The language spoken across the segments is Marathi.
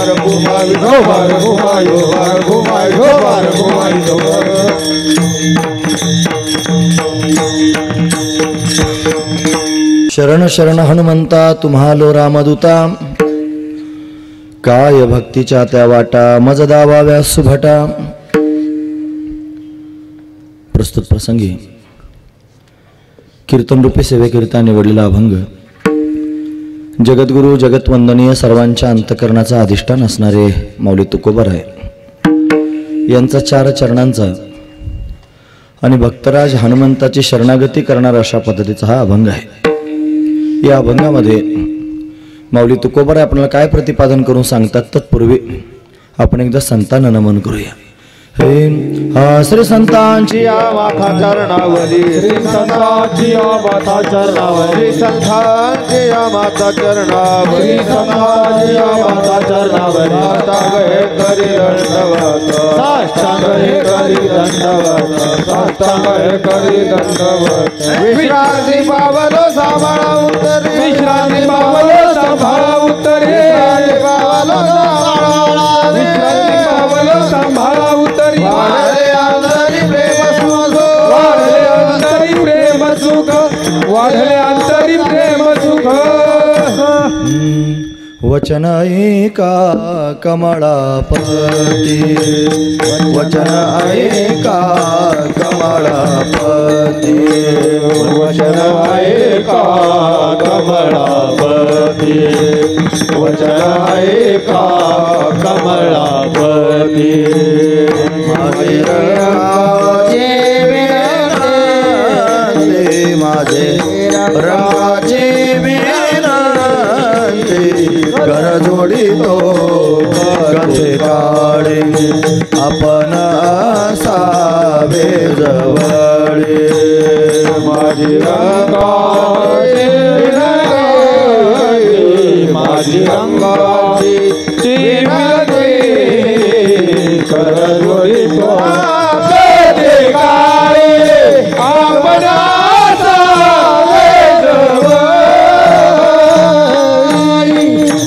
बार घुमाई दो बार घुमाई दो बार घुमाई दो बार घुमाई दो शरण शरण हनुमंता तुम्हालो रामदूता काय भक्तीच्या त्या वाटा मज दावाव्या सुभटा. प्रस्तुत प्रसंगी कीर्तन रूपी सेवेकरिता निवडलेला अभंग जगद्गुरु जगतवंदनीय सर्वांच्या अंतकरणाचा अधिष्ठान असणारे माऊली तुकोबराय यांचा 4 चरणांचा आणि भक्तराज हनुमंताची शरणागती करणारा अशा पद्धतीचा हा अभंग आहे. या अभंगामध्ये माऊली तुकोबराय आपल्याला काय प्रतिपादन करून सांगतात तत्पूर्वी आपण एकदा संतांना नमन करूया. हे श्री संतांची माथा चरणावली श्री संतांची माथा चरणावली संतांची माथा चरणावली संतांची माथा चरणावली साष्टांग हे करी दंडवत साष्टांग हे करी दंडवत साष्टांग हे करी दंडवत विश्रांती पावलो सांभाळा उत्तरी विश्रांती पावलो सांभाळा उत्तरी विश्रांती पावलो सांभाळा उत्तरी वाढले अंतरी प्रेम सुख वाढले अंतरी प्रेम सुख वचन ऐका कमळापती वचन ऐका कमळापती वचन ऐका कमळापती वचन ऐका कमळापती माझे रंगाचे विनंती माझे रंगाचे विनंती घर जोडितो कथे काढे आपण असावे जवळे माझी रंगाची विनंती माझी रंगाची विनंती कर जोडितो कथे काढे आपण असावे जवळे.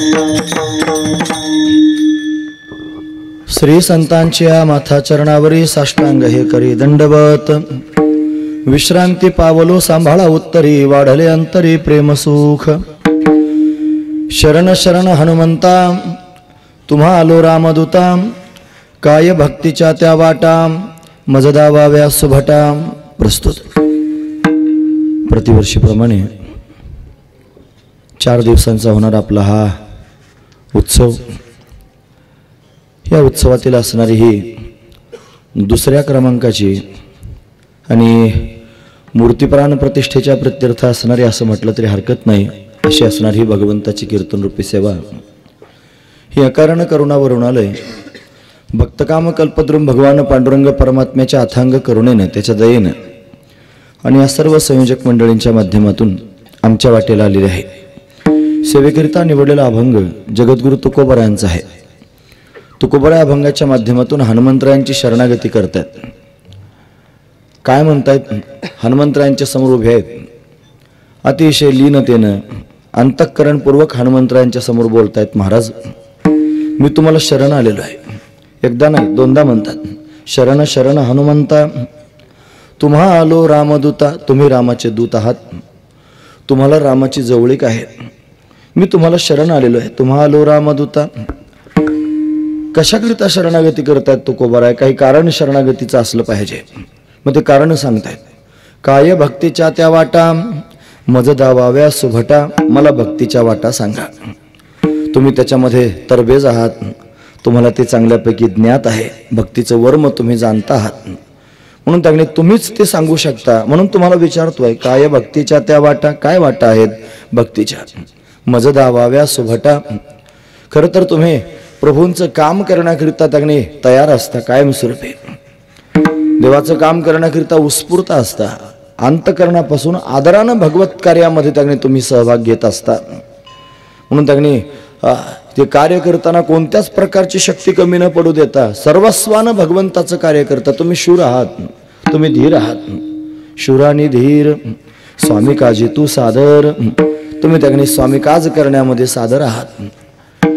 श्री संतांच्या माथा चरणावरी साष्टांग हे करी दंडवत विश्रांती पावलो सांभाळा उत्तरी वाढले अंतरी प्रेमसुख. शरण शरण हनुमंता तुम्हा आलो रामदूता काय भक्तीच्या त्या वाटा मज दावाव्या सुभटा. प्रस्तुत प्रतिवर्षीप्रमाणे 4 दिवसांचा होणार आपला हा उत्सव. या उत्सवातील असणारी ही 2ऱ्या क्रमांकाची आणि मूर्तिप्राण प्रतिष्ठेच्या प्रत्यर्थ असणारी असं म्हटलं तरी हरकत नाही अशी असणारी ही भगवंताची कीर्तनरूपी सेवा. ही अकारण करुणा वरुणालय भक्तकाम कल्पद्रुम भगवान पांडुरंग परमात्म्याच्या अथांग करुणेनं त्याच्या दयेनं आणि या सर्व संयोजक मंडळींच्या माध्यमातून आमच्या वाटेला आलेले आहे. सेवेकरिता निवडलेला अभंग जगद्गुरु तुकोबरायांचा आहे. तुकोबराय अभंगाच्या माध्यमातून हनुमंतरायांची शरणागती करतात. काय म्हणतायत? हनुमंतरायांच्या समोर उभे आहेत. अतिशय लीनतेनं अंतःकरणपूर्वक हनुमंतरायांच्या समोर बोलतायत. महाराज मी तुम्हाला शरण आलेलो आहे. एकदा नाही 2दा म्हणतात. शरण शरण हनुमंता तुम्हा आलो रामदूता. तुम्ही रामाचे दूत आहात. तुम्हाला रामाची जवळीक आहे. मी तुम्हाला शरण आलेलो आहे. तुम्हा आलो रामदूता. कशाकरिता शरणागती करतायत तुकोबराय? काही कारण शरणागतीचं असलं पाहिजे. मग ते कारण सांगतायत. काय भक्तीच्या त्या वाटा मज दावाव्या सुभटा. मला भक्तीच्या वाटा सांगा. तुम्ही त्याच्यामध्ये तरबेज आहात. तुम्हाला ते चांगल्यापैकी ज्ञात आहे. भक्तीचं वर्म तुम्ही जाणता आहात. म्हणून त्याने तुम्हीच ते सांगू शकता. म्हणून तुम्हाला विचारतोय काय भक्तीच्या त्या वाटा. काय वाटा आहेत भक्तीच्या? मज दावाव्या सुभटा. खरं तर तुम्ही प्रभूंचं काम करण्याकरिता त्याने तयार असता. कायमस्वरूपी देवाचं काम करण्याकरिता उत्स्फूर्त असता. अंतकरणापासून आदरानं भगवत कार्यामध्ये त्याने तुम्ही सहभाग घेत असता. म्हणून त्याने ते कार्य करताना कोणत्याच प्रकारची शक्ती कमी न पडू देता सर्वस्वानं भगवंताचं कार्य करता. तुम्ही शूर आहात. तुम्ही धीर आहात. शूर आणि धीर स्वामी काजी तू सादर. तुम्ही त्याने स्वामी काज करण्यामध्ये सादर आहात.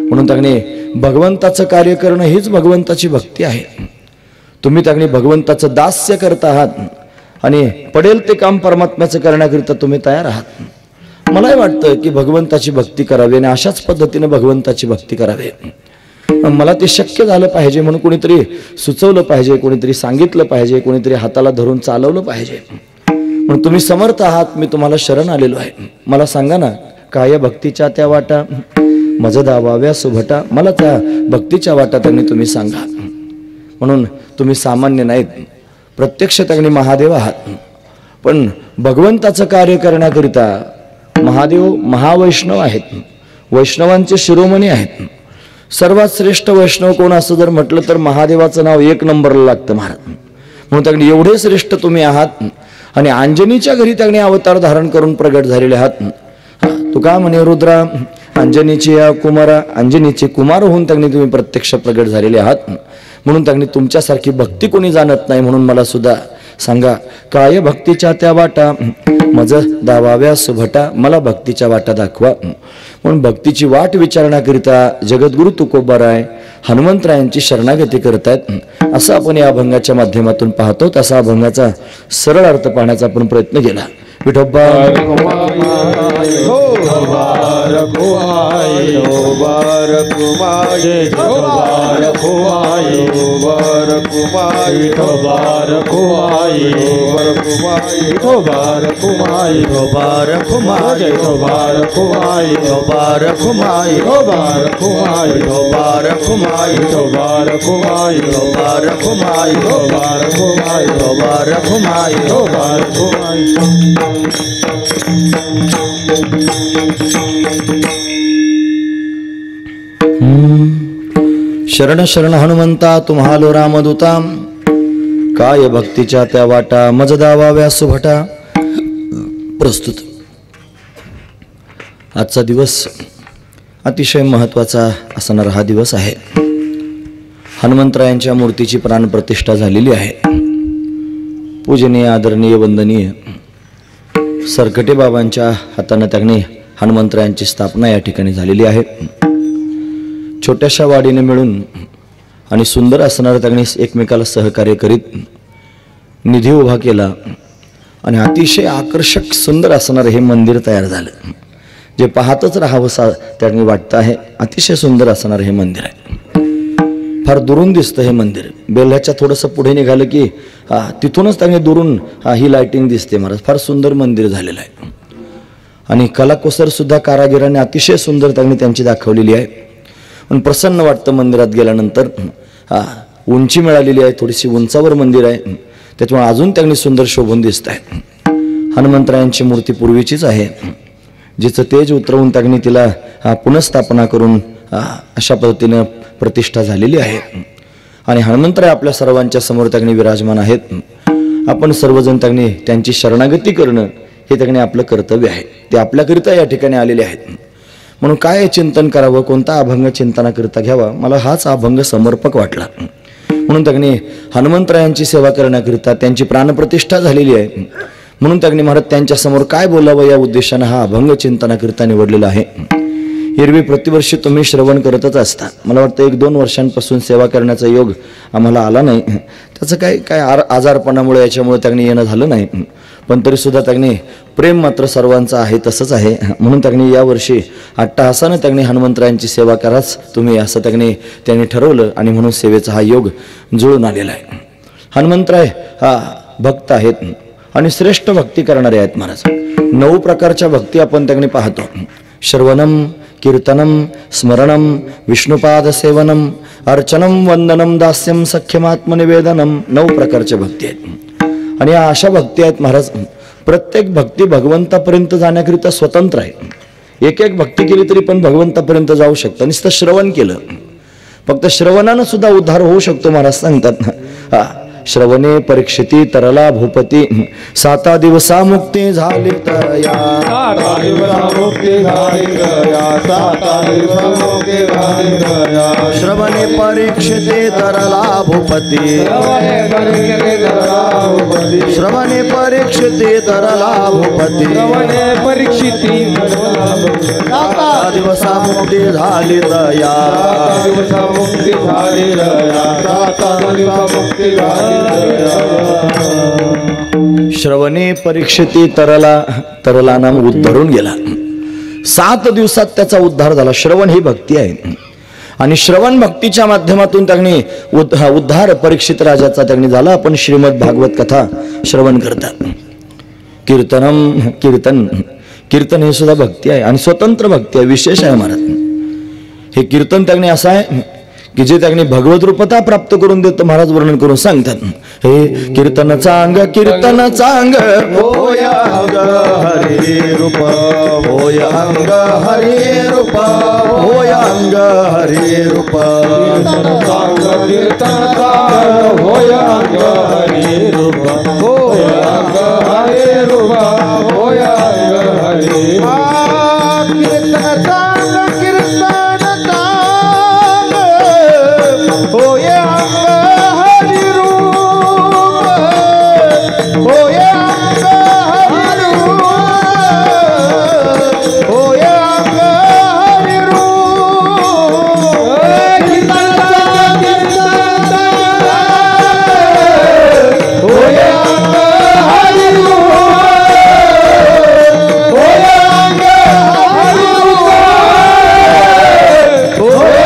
म्हणून त्याने भगवंताचं कार्य करणं हीच भगवंताची भक्ती आहे. तुम्ही त्याने भगवंताचं दास्य करत आहात आणि पडेल ते काम परमात्म्याचं करण्याकरिता तुम्ही तयार आहात. मलाही वाटतं की भगवंताची भक्ती करावी आणि अशाच पद्धतीने भगवंताची भक्ती करावी. मला ते शक्य झालं पाहिजे म्हणून कोणीतरी सुचवलं पाहिजे, कोणीतरी सांगितलं पाहिजे, कोणीतरी हाताला धरून चालवलं पाहिजे. म्हणून तुम्ही समर्थ आहात, मी तुम्हाला शरण आलेलो आहे. मला सांगा ना, काय भक्तीच्या त्या वाटा मज दावाव्या सुभटा, मला त्या भक्तीच्या वाटा त्यांनी तुम्ही सांगा. म्हणून तुम्ही सामान्य नाहीत, प्रत्यक्ष त्यांनी महादेव आहात. पण भगवंताचं कार्य करण्याकरिता महादेव महावैष्णव आहेत, वैष्णवांचे शिरोमणी आहेत. सर्वात श्रेष्ठ वैष्णव कोण असं जर म्हटलं तर महादेवाचं नाव एक नंबरला लागतं महाराज. म्हणून त्यांनी एवढे श्रेष्ठ तुम्ही आहात आणि अंजनीच्या घरी त्यांनी अवतार धारण करून प्रगट झालेले आहात. तू का म्हणे रुद्रा अंजनीची या कुमारा, अंजनीचे कुमार होऊन त्यांनी तुम्ही प्रत्यक्ष प्रगट झालेले आहात. म्हणून त्यांनी तुमच्यासारखी भक्ती कोणी जाणत नाही. म्हणून मला सुद्धा सांगा, काय भक्तीच्या त्या वाटा मज दावाव्या सुभटा, मला भक्तीच्या वाटा दाखवा. म्हणून भक्तीची वाट विचारण्याकरिता जगद्गुरु तुकोबाराय हनुमंतरायांची शरणागती करतायत. असं आपण या अभंगाच्या माध्यमातून पाहतो. तसा अभंगाचा सरळ अर्थ पाहण्याचा आपण प्रयत्न केला. विठोबा शरण शरण हनुमंता तुम्हालो रामदूता, काय भक्तीच्या त्या वाटा मज दावाव्या सुभटा. प्रस्तुत आजचा दिवस अतिशय महत्त्वाचा असणारा हा दिवस आहे. हनुमंतरायांच्या मूर्तीची प्राणप्रतिष्ठा झालेली आहे. पूजनीय आदरणीय वंदनीय सरकटे बाबांच्या हाताने त्यांनी हनुमंतरायांची स्थापना या ठिकाणी झालेली आहे. छोट्याशा वाडीने मिळून आणि सुंदर असणारं त्यांनी एकमेकाला सहकार्य करीत निधी उभा केला आणि अतिशय आकर्षक सुंदर असणारं हे मंदिर तयार झालं. जे पाहतच राहावं त्यांनी वाटतं आहे. अतिशय सुंदर असणारं हे मंदिर आहे. फार दुरून दिसतं हे मंदिर. बेल्ह्याच्या थोडंसं पुढे निघालं की तिथूनच त्यांनी दुरून ही लाइटिंग दिसते महाराज. फार सुंदर मंदिर झालेलं आहे आणि कलाकुसर सुद्धा कारागिरांनी अतिशय सुंदर त्यांनी त्यांची दाखवलेली आहे. पण प्रसन्न वाटतं मंदिरात गेल्यानंतर. उंची मिळालेली आहे, थोडीशी उंचावर मंदिर आहे, त्याच्यामुळे अजून त्यांनी सुंदर शोभून दिसत आहे. हनुमंतरायांची मूर्ती पूर्वीचीच आहे, जिचं तेज उतरवून त्यांनी तिला पुनःस्थापना करून अशा पद्धतीनं प्रतिष्ठा झालेली आहे. आणि हनुमंतराय आपल्या सर्वांच्या समोर त्यांनी विराजमान आहेत. आपण सर्वजण त्यांनी त्यांची शरणागती करणं हे त्यांनी आपलं कर्तव्य आहे. ते आपल्याकरिता या ठिकाणी आलेले आहेत. म्हणून काय चिंतन करावं, कोणता अभंग चिंतनाकरिता घ्यावा, मला हाच अभंग समर्पक वाटला. म्हणून त्यांनी हनुमंतरायांची सेवा करण्याकरिता त्यांची प्राणप्रतिष्ठा झालेली आहे. म्हणून त्यांनी महाराज त्यांच्या समोर काय बोलावं या उद्देशाने हा अभंग चिंतनाकरिता निवडलेला आहे. एरवी प्रतिवर्षी तुम्ही श्रवण करतच असता. मला वाटतं 1-2 वर्षांपासून सेवा करण्याचा योग आम्हाला आला नाही. त्याचं काय आजारपणामुळे याच्यामुळे त्यांनी येणं झालं नाही. पण तरीसुद्धा त्यांनी प्रेम मात्र सर्वांचं आहे तसंच आहे. म्हणून त्यांनी यावर्षी अट्टहासानं त्यांनी हनुमंतरायांची सेवा कराच तुम्ही असं त्यांनी ठरवलं आणि म्हणून सेवेचा हा योग जुळून आलेला आहे. हनुमंतराय हा भक्त आहेत आणि श्रेष्ठ भक्ती करणारे आहेत महाराज. 9 प्रकारच्या भक्ती आपण त्यांनी पाहतो. श्रवणम, कीर्तनम, स्मरणम, विष्णुपाद सेवनम, अर्चनम, वंदनम, दास्यम, सख्यमात्मनिवेदनम. 9 प्रकारच्या भक्ती आहेत. आणि या अशा भक्ती आहेत महाराज. प्रत्येक भक्ती भगवंतापर्यंत जाण्याकरिता स्वतंत्र आहे. एक भक्ती केली तरी पण भगवंतापर्यंत जाऊ शकतं. नुसतं श्रवण केलं, फक्त श्रवणानं सुद्धा उद्धार होऊ शकतो महाराज सांगतात ना. श्रवणे परीक्षिती तरला भूपती, 7 दिवसा मुक्ती झाली तर या. साता दिवसामुक्ती झाली गया साता दिवसामुक्ती झाली गया श्रवणे परीक्षिते तरला भूपती श्रवणे परीक्षिते तरला भूपती श्रवणे परीक्षिते तरला भूपती श्रवणे परीक्षिती साता दिवसामुक्ती झाली दया दिवसामुक्ती झाली गया साता दिवसामुक्ती झाली गया श्रवणे परीक्षिती तरला नाम उद्धरून गेला 7 दिवसात त्याचा उद्धार झाला. श्रवण ही भक्ती आहे आणि श्रवण भक्तीच्या माध्यमातून त्यांनी उद्धार परीक्षित राजाचा त्यांनी झाला. आपण श्रीमद भागवत कथा श्रवण करतात. कीर्तन हे सुद्धा भक्ती आहे आणि स्वतंत्र भक्ती आहे, विशेष आहे महाराज. हे कीर्तन त्यांनी असं आहे की जे त्यांनी भगवत रूपता प्राप्त करून देत महाराज वर्णन करून सांगतात. हे कीर्तन चांग होय अंग हरी रूप होय अंग हरी रूप होय अंग हरी रूप सांग कीर्तन चांग होय अंग हरी रूप होय अंग हरी रूप होय अंग हरी कीर्तन चांग होय अंग हरी रूप होय अंग हरी रूप होय अंग हरी रूप कीर्तन होय अंग हरी रूप होय अंग हरी रूप होय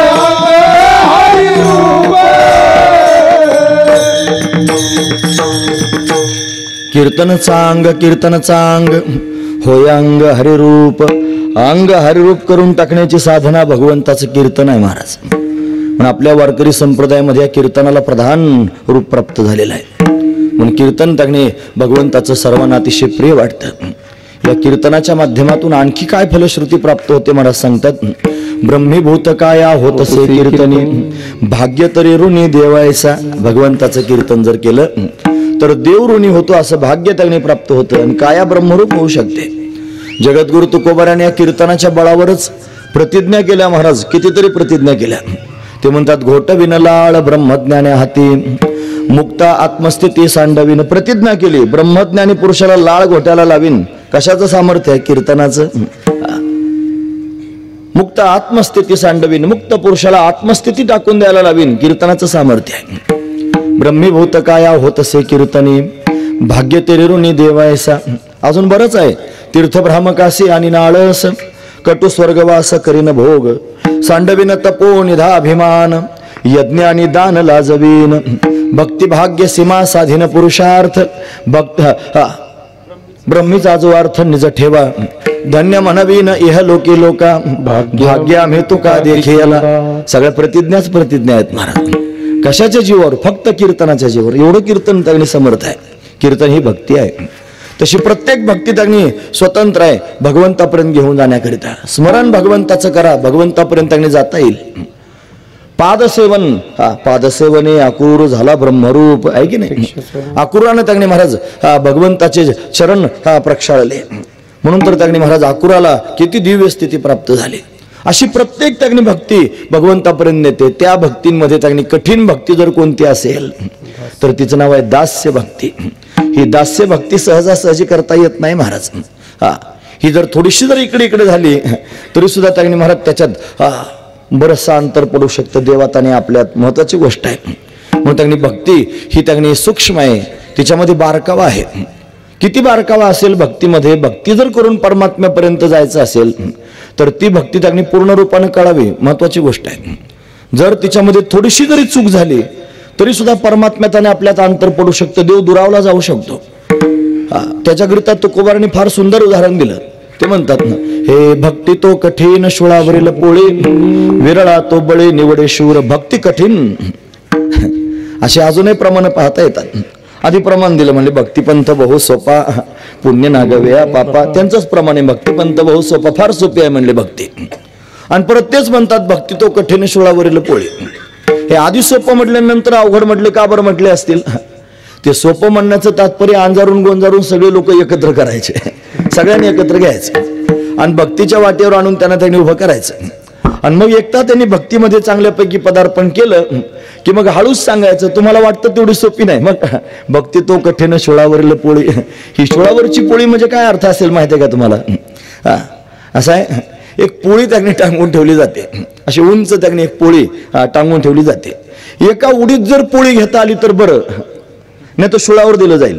कीर्तन चांग होय अंग हरिरूप. अंग हरिरूप करून टाकण्याची साधना भगवंताचं कीर्तन आहे महाराज. पण आपल्या वारकरी संप्रदायामध्ये या कीर्तनाला प्रधान रूप प्राप्त झालेलं आहे. म्हणून कीर्तन टाकणे भगवंताचं सर्वांना अतिशय प्रिय वाटतं. या कीर्तनाच्या माध्यमातून आणखी काय फलश्रुती प्राप्त होते महाराज सांगतात. ब्रह्मीभूत काया होतसे कीर्तनी भाग्य तरी ऋणी देवायचा. भगवंताचं कीर्तन जर केलं तर देव ऋणी होतो असं भाग्य त्याने प्राप्त होतं आणि काया ब्रह्मरूप होऊ शकते. जगद्गुरु तुकोबाराने या कीर्तनाच्या बळावरच प्रतिज्ञा केल्या महाराज. कितीतरी प्रतिज्ञा केल्या. ते म्हणतात घोट विनलाळ ब्रह्मज्ञाने हाती मुक्ता आत्मस्थिती सांडवीन. प्रतिज्ञा केली ब्रह्मज्ञानी पुरुषाला लाळ घोट्याला लावीन. कशाचं सामर्थ्य आहे? कीर्तनाचं. मुक्त आत्मस्थिती सांडवीन. मुक्त पुरुषाला आत्मस्थिती टाकून द्यायला लावीन. कीर्तनाचं सामर्थ्य आहे. ब्रह्मीभूत काया होतसे कीर्तनी भाग्य तेरेरुनी देवायसा. अजून बरंच आहे. तीर्थभ्रामकासी आणि नाळस कटु स्वर्गवास करीन भोग सांडविन तपो निधाभिमान यज्ञ आणि दान लाजवीन भक्ती भाग्य सीमा साधीन पुरुषार्थ भक्त ब्रह्मीचा जो अर्थ निज ठेवा धन्य म्हणवीन इह लोकी लोका भाग्य आम्ही तुका देखेला. सगळ्या प्रतिज्ञा आहेत महाराज. कशाच्या जीवावर? फक्त कीर्तनाच्या जीवावर. एवढं कीर्तन त्यांनी समर्थ आहे. कीर्तन ही भक्ती आहे. तशी प्रत्येक भक्ती त्यांनी स्वतंत्र आहे भगवंतापर्यंत घेऊन जाण्याकरिता. स्मरण भगवंताचं करा, भगवंतापर्यंत त्यांनी जाता येईल. पादसेवन पादसेवने आकुर झाला ब्रह्मरूप आहे की नाही. आकुरानं त्यांनी महाराज भगवंताचे चरण प्रक्षाळले. म्हणून तर त्यांनी महाराज आकुराला किती दिव्य स्थिती प्राप्त झाली. अशी प्रत्येक त्यांनी भक्ती भगवंतापर्यंत नेते. त्या भक्तींमध्ये त्यांनी कठीण भक्ती जर कोणती असेल तर तिचं नाव आहे दास्य भक्ती. ही दास्य भक्ती सहजासहजी करता येत नाही महाराज. ही जर थोडीशी जर इकडे झाली तरी सुद्धा त्यांनी महाराज त्याच्यात बरंचसं अंतर पडू शकतं देवात आणि आपल्यात. महत्वाची गोष्ट आहे. म्हणून त्यांनी भक्ती ही त्यांनी सूक्ष्म आहे. तिच्यामध्ये बारकावा आहे. किती बारकावा असेल भक्तीमध्ये. भक्ती जर करून परमात्म्यापर्यंत जायचं असेल तर ती भक्ती त्यांनी पूर्ण रूपाने कळावी. महत्वाची गोष्ट आहे. जर तिच्यामध्ये थोडीशी जरी चूक झाली तरी सुद्धा परमात्म्याने आपल्यात अंतर पडू शकतं. देव दुरावला जाऊ शकतो. त्याच्याकरिता तुकोबारांनी फार सुंदर उदाहरण दिलं. ते म्हणतात ना, हे भक्ती तो कठीण शुळावरील पोळी विरळा तो बळी निवडे शूर. भक्ती कठीण असे अजूनही प्रमाण पाहता येतात. आधी प्रमाण दिलं म्हणजे भक्तिपंथ बहु सोपा पुण्य नागव्या पापा. त्यांचंच प्रमाणे भक्तिपंथ बहु सोपा फार सोपी आहे म्हणले भक्ती. आणि परत तेच म्हणतात भक्ती तो कठीण शुळावरील पोळी. हे आधी सोपं म्हटल्यानंतर अवघड म्हटले का बरं म्हटले असतील. ते सोपं म्हणण्याचं तात्पर्य अंजारून गोंजारून सगळे लोक एकत्र करायचे, सगळ्यांनी एकत्र घ्यायचे. आणि भक्तीच्या वाटेवर आणून त्यांनी उभं करायचं. आणि मग एकदा त्यांनी भक्तीमध्ये चांगल्यापैकी पदार्पण केलं की मग हळूच सांगायचं, तुम्हाला वाटतं तेवढी सोपी नाही. मग भक्ती तो कठीण शोळावरील पोळी. ही शोळावरची पोळी म्हणजे काय अर्थ असेल माहिती आहे का तुम्हाला? असं आहे, एक पोळी त्यांनी टांगून ठेवली जाते, अशी उंच त्यांनी एक पोळी टांगून ठेवली जाते. एका उडीत जर पोळी घेता आली तर बरं, नाही तर शोळावर दिलं जाईल.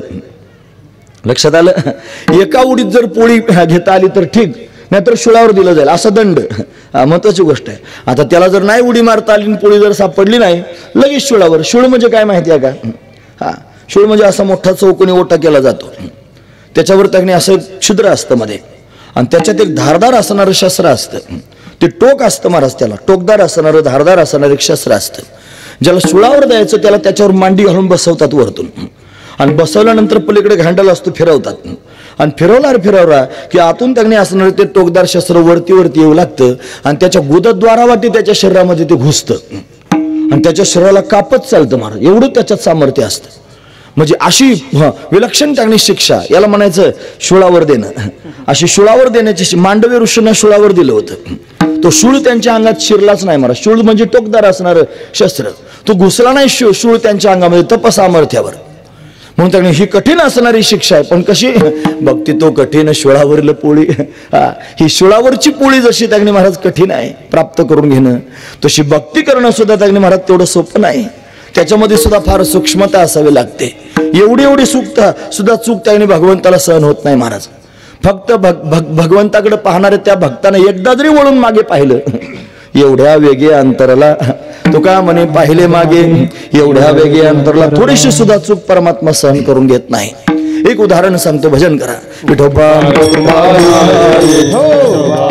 लक्षात आलं? एका उडीत जर पोळी घेता आली तर ठीक, नाहीतर शोळावर दिलं जाईल, असा दंड. महत्वाची गोष्ट आहे. आता त्याला जर नाही उडी मारता आली, पोळी जर सापडली नाही, लगेच शोळावर. शूळ म्हणजे काय माहिती आहे का? शूळ म्हणजे असा मोठा चौकोनी ओटा केला जातो, त्याच्यावर त्यांनी असं एक छिद्र असतं मध्ये, आणि त्याच्यात एक धारदार असणारं शस्त्र असतं. ते टोक असतं महाराज, त्याला टोकदार असणारं धारदार असणारं एक शस्त्र असतं. ज्याला शूळावर द्यायचं त्याला त्याच्यावर मांडी घालून बसवतात वरतून, आणि बसवल्यानंतर पलीकडे घंटाल असतो, फिरवतात. आणि फिरवला की आतून त्यांनी असणारं ते टोकदार शस्त्र वरती येऊ लागतं, आणि त्याच्या गुदद्वारावाटी त्याच्या शरीरामध्ये ते घुसतं, आणि त्याच्या शरीराला कापत चालतं महाराज. एवढं त्याच्यात सामर्थ्य असतं. म्हणजे अशी विलक्षण त्यांनी शिक्षा, याला म्हणायचं शूळावर देणं. अशी शूळावर देण्याची मांडवी ऋषींना शूळावर दिलं होतं. तो शूळ त्यांच्या अंगात शिरलाच नाही महाराज. शूळ म्हणजे टोकदार असणारं शस्त्र, तो घुसला नाही शूळ त्यांच्या अंगामध्ये तपसामर्थ्यावर. म्हणून त्यांनी ही कठीण असणारी शिक्षा आहे. पण कशी? भक्ती तो कठीण शूळावरील पोळी. ही शूळावरची पोळी जशी त्यांनी महाराज कठीण आहे प्राप्त करून घेणं, तशी भक्ती करणं सुद्धा त्यांनी महाराज तेवढं सोपं नाही. त्याच्यामध्ये सुद्धा फार सूक्ष्मता असावी लागते. एवढी सुद्धा चूक त्यांनी भगवंताला सहन होत नाही महाराज. फक्त भगवंताकडे पाहणारे त्या भक्ताने एकदा जरी वळून मागे पाहिलं, एवढ्या वेगे अंतराला, तो का म्हणे पाहिले मागे एवढ्या वेगे अंतराला, थोडीशी सुद्धा चूक परमात्मा सहन करून घेत नाही. एक उदाहरण सांगतो, भजन करा. विठोबा